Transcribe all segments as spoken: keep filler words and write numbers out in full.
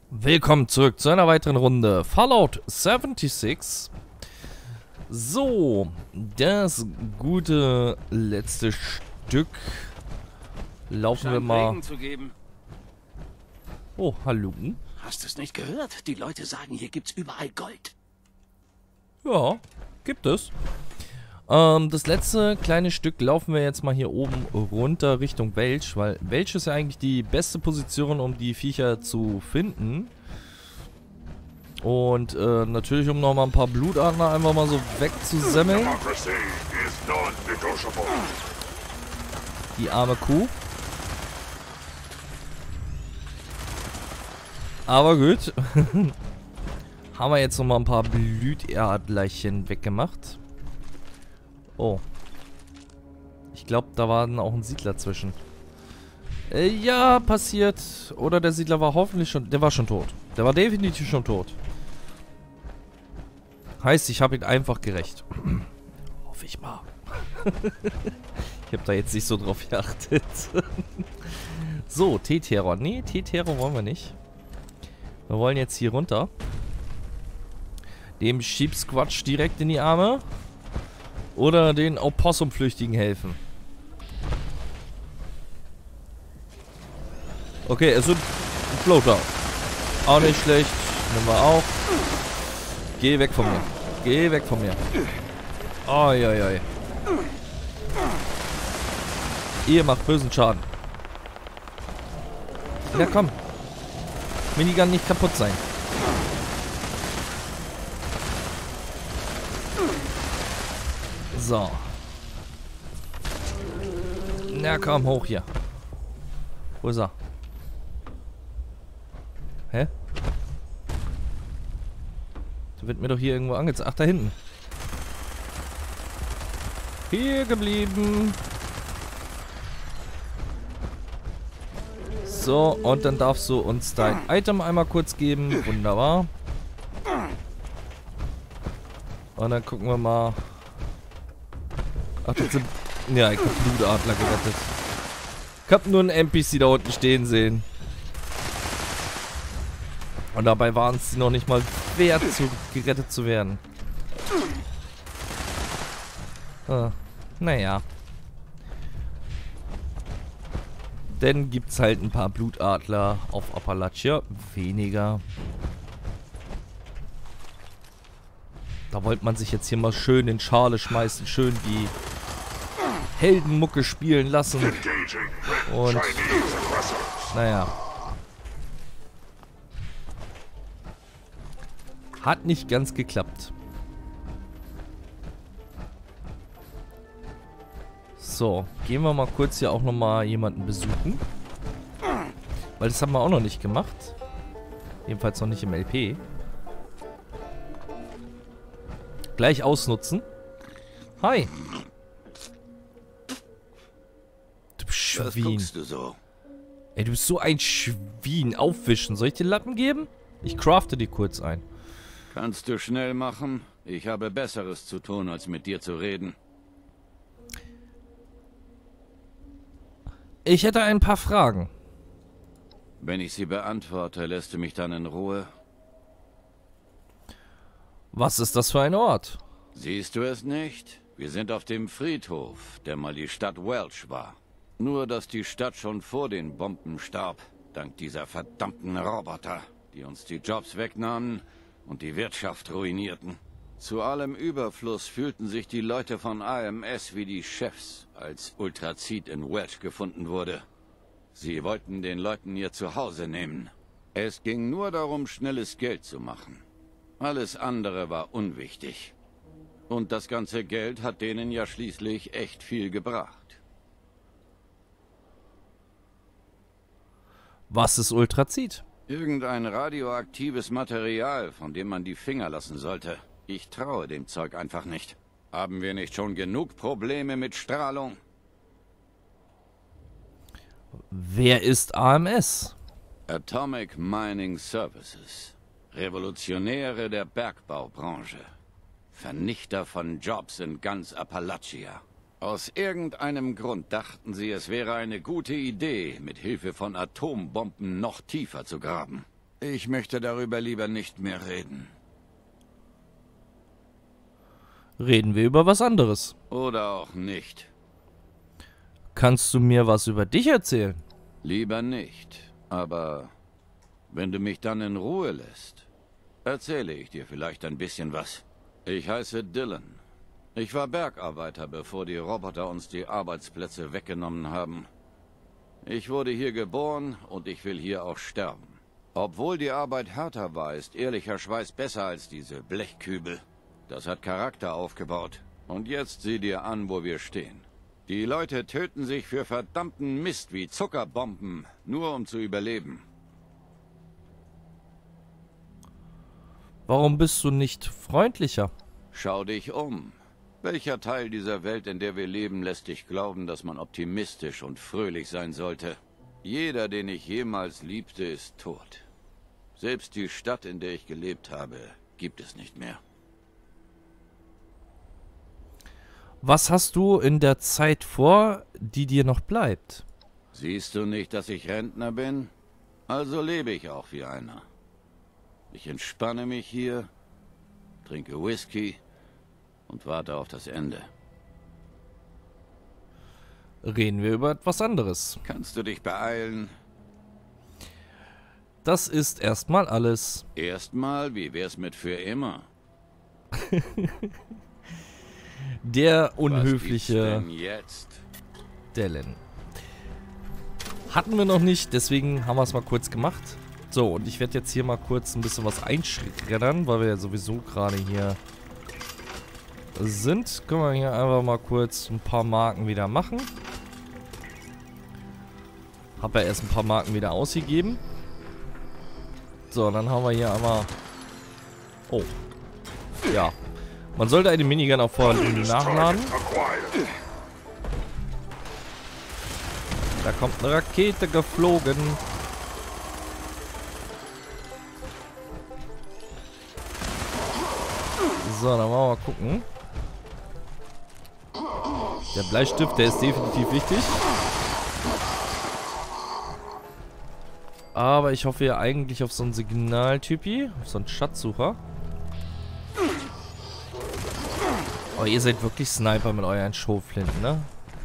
Willkommen zurück zu einer weiteren Runde Fallout sechsundsiebzig. So, das gute letzte Stück. Laufen Scheint wir mal. Regen zu geben. Oh, hallo. Hast du es nicht gehört? Die Leute sagen, hier gibt's überall Gold. Ja, gibt es. Ähm, das letzte kleine Stück laufen wir jetzt mal hier oben runter Richtung Welch, weil Welch ist ja eigentlich die beste Position, um die Viecher zu finden. Und äh, natürlich, um nochmal ein paar Blutadler einfach mal so wegzusemmeln. Die arme Kuh. Aber gut. Haben wir jetzt nochmal ein paar Blutadlerchen weggemacht. Oh. Ich glaube, da war dann auch ein Siedler zwischen. Äh, ja, passiert. Oder der Siedler war hoffentlich schon... Der war schon tot. Der war definitiv schon tot. Heißt, ich habe ihn einfach gerecht. Hoffe ich mal. Ich habe da jetzt nicht so drauf geachtet. So, T-Terror. Nee, T-Terror wollen wir nicht. Wir wollen jetzt hier runter. Dem Sheep-Squatch direkt in die Arme. Oder den Opossum-Flüchtigen helfen. Okay, es sind Floater. Auch nicht schlecht. Nehmen wir auch. Geh weg von mir. Geh weg von mir. Oi, oi, oi. Ihr macht bösen Schaden. Ja, komm. Minigun nicht kaputt sein. So. Na komm, hoch hier. Wo ist er? Hä? Der wird mir doch hier irgendwo angezeigt. Ach, da hinten. Hier geblieben. So, und dann darfst du uns dein Item einmal kurz geben. Wunderbar. Und dann gucken wir mal. Ach, das sind... Ja, ich hab Blutadler gerettet. Ich hab nur einen N P C da unten stehen sehen. Und dabei waren es noch nicht mal wert, zu, gerettet zu werden. Ah, naja. Dann gibt's halt ein paar Blutadler auf Appalachia. Weniger. Da wollte man sich jetzt hier mal schön in Schale schmeißen. Schön die Heldenmucke spielen lassen. Und naja. Hat nicht ganz geklappt. So, gehen wir mal kurz hier auch nochmal jemanden besuchen. Weil das haben wir auch noch nicht gemacht. Jedenfalls noch nicht im L P. Gleich ausnutzen. Hi. Du Schwein. Was guckst du so? Ey, du bist so ein Schwein. Aufwischen. Soll ich dir Lappen geben? Ich crafte die kurz ein. Kannst du schnell machen? Ich habe Besseres zu tun, als mit dir zu reden. Ich hätte ein paar Fragen. Wenn ich sie beantworte, lässt du mich dann in Ruhe? Was ist das für ein Ort? Siehst du es nicht? Wir sind auf dem Friedhof, der mal die Stadt Welch war. Nur, dass die Stadt schon vor den Bomben starb, dank dieser verdammten Roboter, die uns die Jobs wegnahmen und die Wirtschaft ruinierten. Zu allem Überfluss fühlten sich die Leute von A M S wie die Chefs, als Ultrazid in Welch gefunden wurde. Sie wollten den Leuten ihr Zuhause nehmen. Es ging nur darum, schnelles Geld zu machen. Alles andere war unwichtig. Und das ganze Geld hat denen ja schließlich echt viel gebracht. Was ist Ultrazid? Irgendein radioaktives Material, von dem man die Finger lassen sollte. Ich traue dem Zeug einfach nicht. Haben wir nicht schon genug Probleme mit Strahlung? Wer ist A M S? Atomic Mining Services. Revolutionäre der Bergbaubranche. Vernichter von Jobs in ganz Appalachia. Aus irgendeinem Grund dachten sie, es wäre eine gute Idee, mit Hilfe von Atombomben noch tiefer zu graben. Ich möchte darüber lieber nicht mehr reden. Reden wir über was anderes. Oder auch nicht. Kannst du mir was über dich erzählen? Lieber nicht. Aber wenn du mich dann in Ruhe lässt, erzähle ich dir vielleicht ein bisschen was. Ich heiße Dylan. Ich war Bergarbeiter, bevor die Roboter uns die Arbeitsplätze weggenommen haben. Ich wurde hier geboren und ich will hier auch sterben. Obwohl die Arbeit härter war, ist ehrlicher Schweiß besser als diese Blechkübel. Das hat Charakter aufgebaut. Und jetzt sieh dir an, wo wir stehen. Die Leute töten sich für verdammten Mist wie Zuckerbomben, nur um zu überleben. Warum bist du nicht freundlicher? Schau dich um. Welcher Teil dieser Welt, in der wir leben, lässt dich glauben, dass man optimistisch und fröhlich sein sollte? Jeder, den ich jemals liebte, ist tot. Selbst die Stadt, in der ich gelebt habe, gibt es nicht mehr. Was hast du in der Zeit vor, die dir noch bleibt? Siehst du nicht, dass ich Rentner bin? Also lebe ich auch wie einer. Ich entspanne mich hier, trinke Whisky und warte auf das Ende. Reden wir über etwas anderes. Kannst du dich beeilen? Das ist erstmal alles. Erstmal, wie wär's mit für immer? Der Was unhöfliche gibt's denn jetzt? Dylan. Hatten wir noch nicht, deswegen haben wir es mal kurz gemacht. So, und ich werde jetzt hier mal kurz ein bisschen was einschreddern, weil wir ja sowieso gerade hier sind. Können wir hier einfach mal kurz ein paar Marken wieder machen. Hab ja erst ein paar Marken wieder ausgegeben. So, dann haben wir hier einmal... Oh. Ja. Man sollte eine Minigun auch vorher nachladen. Da kommt eine Rakete geflogen. So, dann wollen wir mal gucken. Der Bleistift, der ist definitiv wichtig. Aber ich hoffe ja eigentlich auf so einen Signaltypi, auf so einen Schatzsucher. Oh, ihr seid wirklich Sniper mit euren Schrotflinten, ne?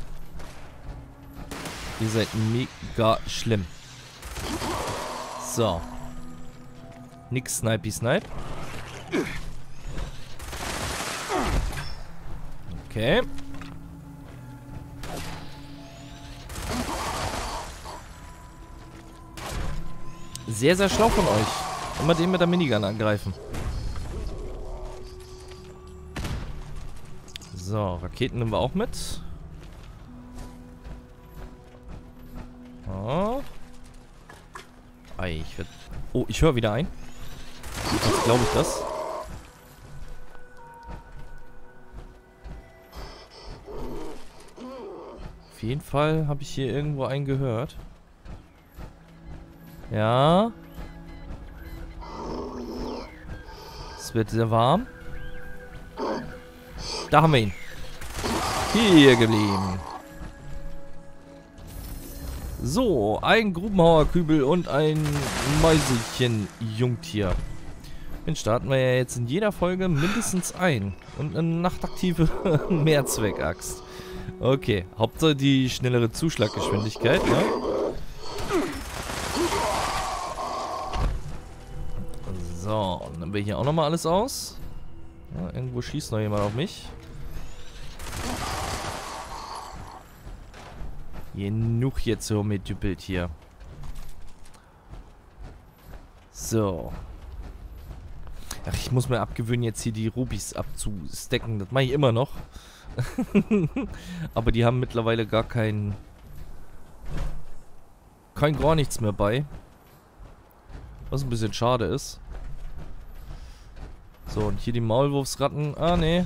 Ihr seid mega schlimm. So. Nix Snipey Snipe. Okay. Sehr, sehr schlau von euch. Immer den mit der Minigun angreifen. So, Raketen nehmen wir auch mit. Oh. Ei, ich werd... Oh, ich höre wieder ein. Jetzt glaube ich das. Auf jeden Fall habe ich hier irgendwo einen gehört. Ja. Es wird sehr warm. Da haben wir ihn. Hier geblieben. So, ein Grubenhauerkübel und ein Mäuselchen-Jungtier. Den starten wir ja jetzt in jeder Folge mindestens ein. Und eine nachtaktive Mehrzweckaxt. Okay, Hauptsache die schnellere Zuschlaggeschwindigkeit, ne? So, dann nehmen wir hier auch nochmal alles aus. Ja, irgendwo schießt noch jemand auf mich. Genug jetzt so mitgedüppelt hier. So. Ach, ich muss mir abgewöhnen, jetzt hier die Rubis abzustecken. Das mache ich immer noch. Aber die haben mittlerweile gar kein... Kein gar nichts mehr bei. Was ein bisschen schade ist. So, und hier die Maulwurfsratten. Ah, nee.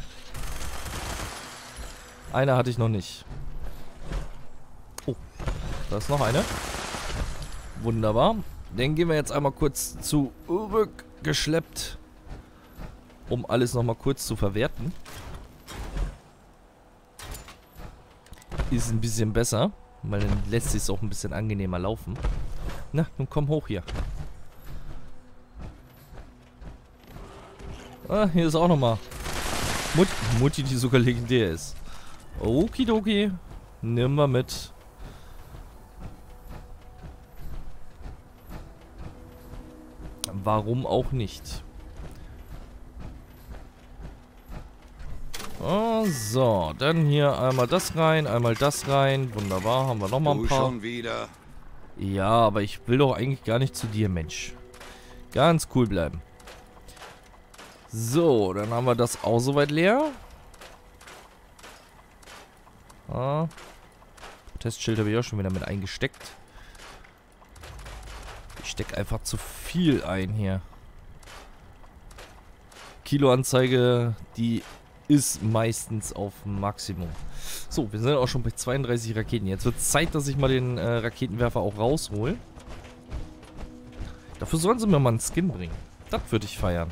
Eine hatte ich noch nicht. Oh, da ist noch eine. Wunderbar. Den gehen wir jetzt einmal kurz zurückgeschleppt, um alles nochmal kurz zu verwerten. Ist ein bisschen besser, weil dann lässt sich es auch ein bisschen angenehmer laufen. Na, nun komm hoch hier. Ah, hier ist auch nochmal Mut Mutti, die sogar legendär ist. Okidoki. Nimm mal mit. Warum auch nicht? Oh, so, dann hier einmal das rein, einmal das rein. Wunderbar, haben wir nochmal ein paar. schon wieder? Ja, aber ich will doch eigentlich gar nicht zu dir, Mensch. Ganz cool bleiben. So, dann haben wir das auch soweit leer. Ah. Testschild habe ich auch schon wieder mit eingesteckt. Ich stecke einfach zu viel ein hier. Kiloanzeige, die ist meistens auf Maximum. So, wir sind auch schon bei zweiunddreißig Raketen. Jetzt wird es Zeit, dass ich mal den äh, Raketenwerfer auch raushol. Dafür sollen sie mir mal einen Skin bringen. Das würde ich feiern.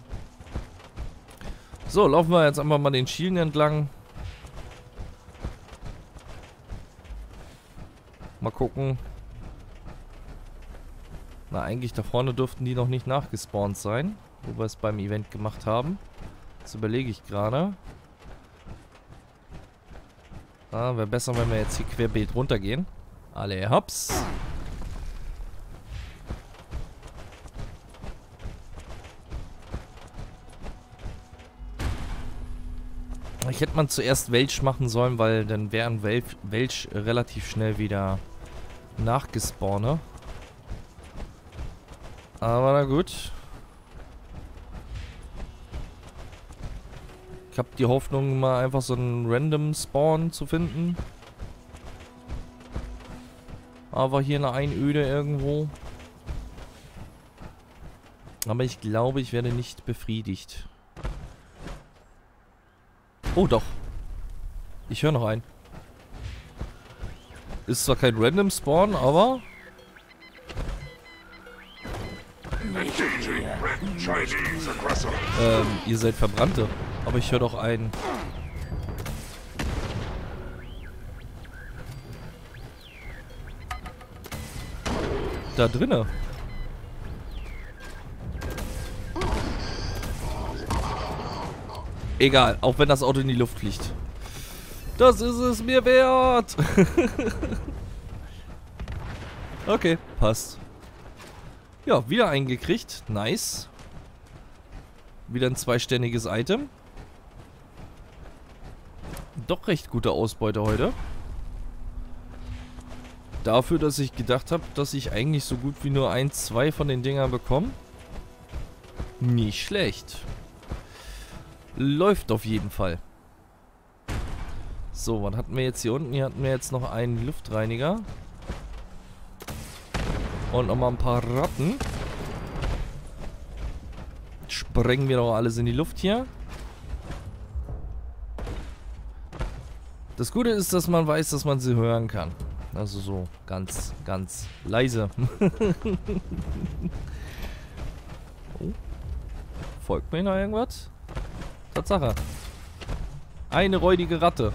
So, laufen wir jetzt einfach mal den Schienen entlang. Mal gucken. Na, eigentlich da vorne dürften die noch nicht nachgespawnt sein, wo wir es beim Event gemacht haben. Das überlege ich gerade. Ah, wäre besser, wenn wir jetzt hier querbeet runtergehen. Alle hops. Ich hätte man zuerst Welch machen sollen, weil dann wären Wel Welch relativ schnell wieder nachgespawnt. Aber na gut. Ich habe die Hoffnung, mal einfach so einen random Spawn zu finden. Aber hier eine Einöde irgendwo. Aber ich glaube, ich werde nicht befriedigt. Oh, doch. Ich höre noch einen. Ist zwar kein random Spawn, aber... Ähm, ihr seid Verbrannte. Aber ich höre doch einen. Da drinne. Egal, auch wenn das Auto in die Luft fliegt. Das ist es mir wert. Okay, passt. Ja, wieder eingekriegt. Nice. Wieder ein zweiständiges Item. Doch recht gute Ausbeute heute. Dafür, dass ich gedacht habe, dass ich eigentlich so gut wie nur ein, zwei von den Dingern bekomme. Nicht schlecht. Läuft auf jeden Fall. So, was hatten wir jetzt hier unten? Hier hatten wir jetzt noch einen Luftreiniger. Und nochmal ein paar Ratten. Sprengen wir doch alles in die Luft hier. Das Gute ist, dass man weiß, dass man sie hören kann. Also so ganz, ganz leise. Oh. Folgt mir noch irgendwas? Tatsache. Eine räudige Ratte.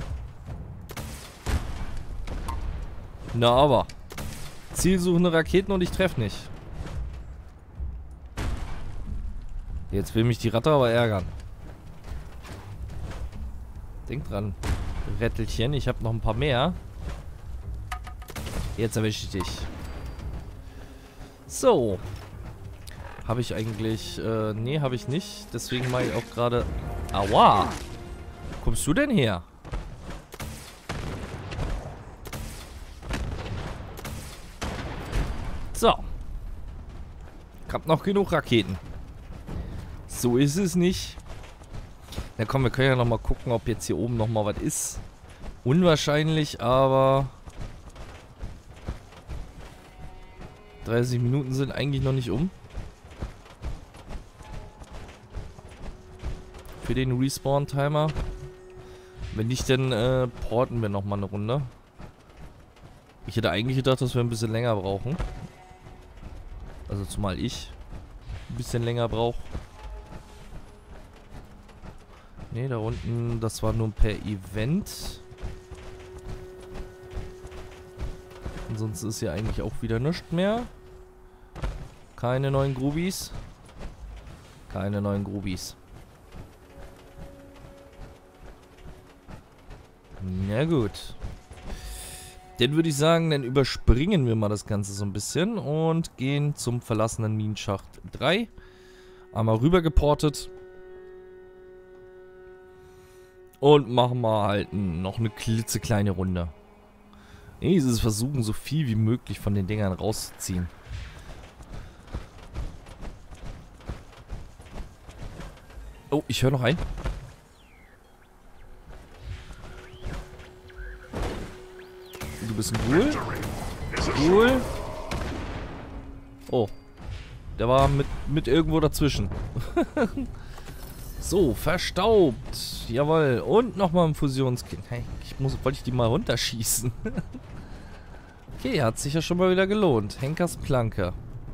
Na aber. Zielsuchende Raketen und ich treffe nicht. Jetzt will mich die Ratte aber ärgern. Denk dran, Rettelchen. Ich habe noch ein paar mehr. Jetzt erwische ich dich. So. Habe ich eigentlich... Äh, nee, habe ich nicht. Deswegen mache ich auch gerade... Aua! Wo kommst du denn her? So. Ich hab noch genug Raketen. So ist es nicht. Na komm, wir können ja noch mal gucken, ob jetzt hier oben noch mal was ist. Unwahrscheinlich, aber... dreißig Minuten sind eigentlich noch nicht um. Für den Respawn-Timer. Wenn nicht, dann äh, porten wir noch mal eine Runde. Ich hätte eigentlich gedacht, dass wir ein bisschen länger brauchen. Also zumal ich ein bisschen länger brauche. Ne, da unten, das war nur per Event. Ansonsten ist ja eigentlich auch wieder nichts mehr. Keine neuen Grubis. Keine neuen Grubis. Na gut. Dann würde ich sagen, dann überspringen wir mal das Ganze so ein bisschen und gehen zum verlassenen Minenschacht drei. Einmal rüber geportet. Und machen wir halt noch eine klitzekleine Runde. Dieses versuchen, so viel wie möglich von den Dingern rauszuziehen. Oh, ich höre noch einen. Du bist ein Ghoul. Ghoul. Oh. Der war mit, mit irgendwo dazwischen. So, verstaubt. Jawohl. Und nochmal ein Fusionskind. Hey, ich muss, wollte ich die mal runterschießen. Okay, hat sich ja schon mal wieder gelohnt. Henkers Planke.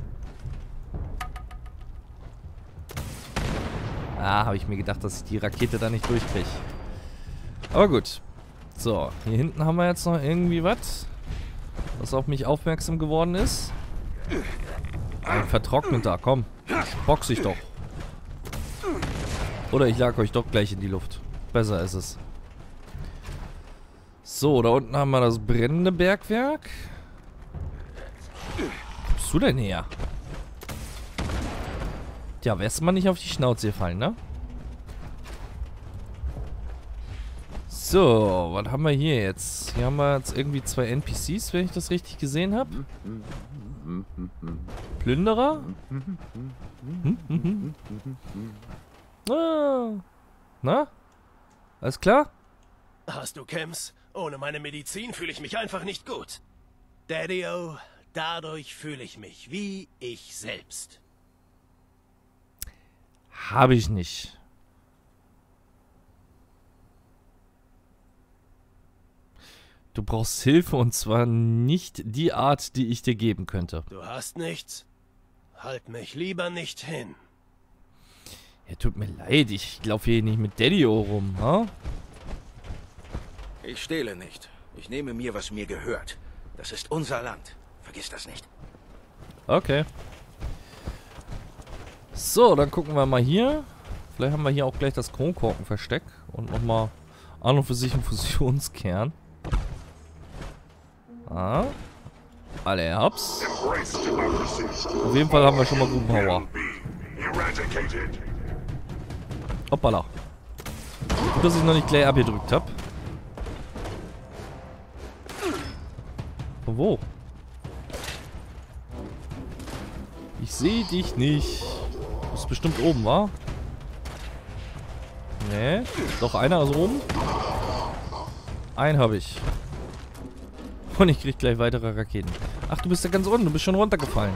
Ah, habe ich mir gedacht, dass ich die Rakete da nicht durchkriege. Aber gut. So, hier hinten haben wir jetzt noch irgendwie was, was auf mich aufmerksam geworden ist. Ein Vertrockneter, komm. Box ich doch. Oder ich lag euch doch gleich in die Luft. Besser ist es. So, da unten haben wir das brennende Bergwerk. Wo bist du denn her? Tja, wärst du mal nicht auf die Schnauze gefallen, ne? So, was haben wir hier jetzt? Hier haben wir jetzt irgendwie zwei N P Cs, wenn ich das richtig gesehen habe. Plünderer? Ah. Na? Alles klar? Hast du Chems? Ohne meine Medizin fühle ich mich einfach nicht gut. Daddy-o, dadurch fühle ich mich wie ich selbst. Habe ich nicht. Du brauchst Hilfe und zwar nicht die Art, die ich dir geben könnte. Du hast nichts? Halt mich lieber nicht hin. Ja, tut mir leid, ich laufe hier nicht mit Daddy-o rum, ha? Ich stehle nicht. Ich nehme mir, was mir gehört. Das ist unser Land. Vergiss das nicht. Okay. So, dann gucken wir mal hier. Vielleicht haben wir hier auch gleich das Kronkorkenversteck. Und nochmal an und für sich einen Fusionskern. Ah. Alle hab's. Auf jeden Fall haben wir schon mal guten Power. Hoppala. Gut, dass ich noch nicht gleich abgedrückt habe. Von wo? Ich sehe dich nicht. Du bist bestimmt oben, wa? Nee. Doch, einer ist oben. Einen habe ich. Und ich krieg gleich weitere Raketen. Ach, du bist ja ganz unten. Du bist schon runtergefallen.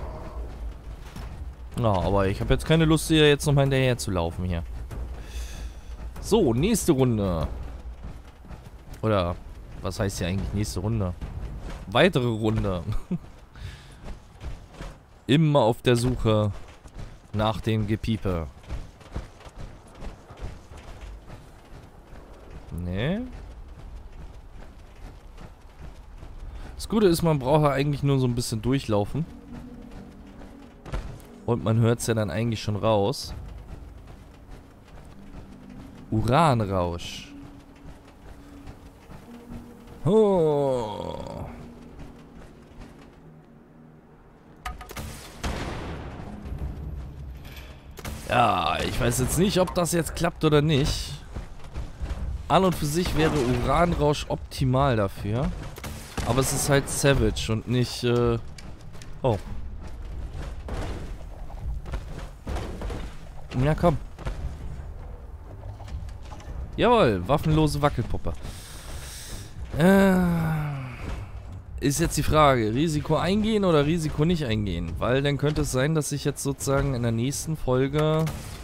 Na, aber ich habe jetzt keine Lust, hier jetzt nochmal hinterher zu laufen hier. So, nächste Runde. Oder, was heißt hier eigentlich nächste Runde? Weitere Runde. Immer auf der Suche nach dem Gepiepe. Nee. Das Gute ist, man braucht ja eigentlich nur so ein bisschen durchlaufen. Und man hört es ja dann eigentlich schon raus. Uranrausch. Oh. Ja, ich weiß jetzt nicht, ob das jetzt klappt oder nicht. An und für sich wäre Uranrausch optimal dafür. Aber es ist halt Savage und nicht, äh... Oh. Ja, komm. Jawohl, waffenlose Wackelpuppe. Äh... Ist jetzt die Frage, Risiko eingehen oder Risiko nicht eingehen? Weil dann könnte es sein, dass ich jetzt sozusagen in der nächsten Folge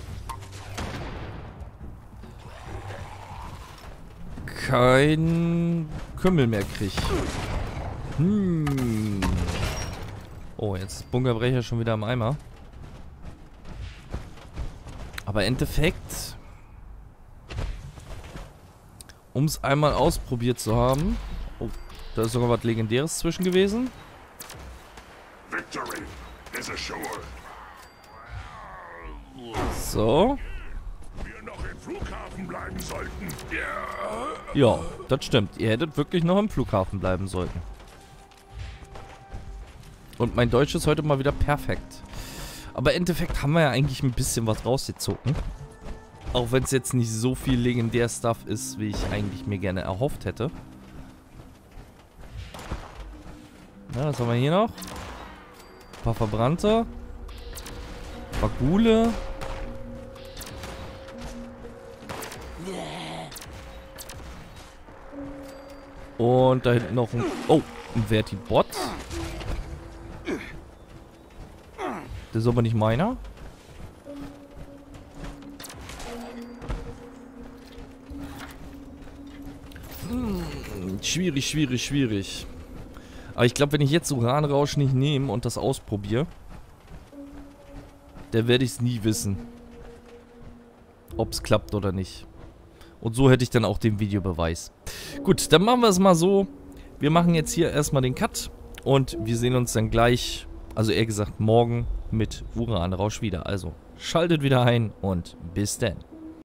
kein Kümmel mehr kriege. Hm. Oh, jetzt ist Bunkerbrecher schon wieder im Eimer. Aber im Endeffekt, um es einmal ausprobiert zu haben... Oh, da ist sogar was Legendäres zwischen gewesen. So. Wir noch im Flughafen bleiben. bleiben sollten. Ja, das stimmt. Ihr hättet wirklich noch im Flughafen bleiben sollten. Und mein Deutsch ist heute mal wieder perfekt. Aber im Endeffekt haben wir ja eigentlich ein bisschen was rausgezogen. Auch wenn es jetzt nicht so viel Legendär-Stuff ist, wie ich eigentlich mir gerne erhofft hätte. Ja, was haben wir hier noch? Ein paar Verbrannte. Ein paar Gule. Und da hinten noch ein... Oh, ein Vertibot. Das ist aber nicht meiner. Hm, schwierig, schwierig, schwierig. Aber ich glaube, wenn ich jetzt Uranrausch nicht nehme und das ausprobiere, dann werde ich es nie wissen, ob es klappt oder nicht. Und so hätte ich dann auch den Videobeweis. Gut, dann machen wir es mal so. Wir machen jetzt hier erstmal den Cut und wir sehen uns dann gleich, also eher gesagt morgen, mit Uranrausch wieder. Also schaltet wieder ein und bis dann.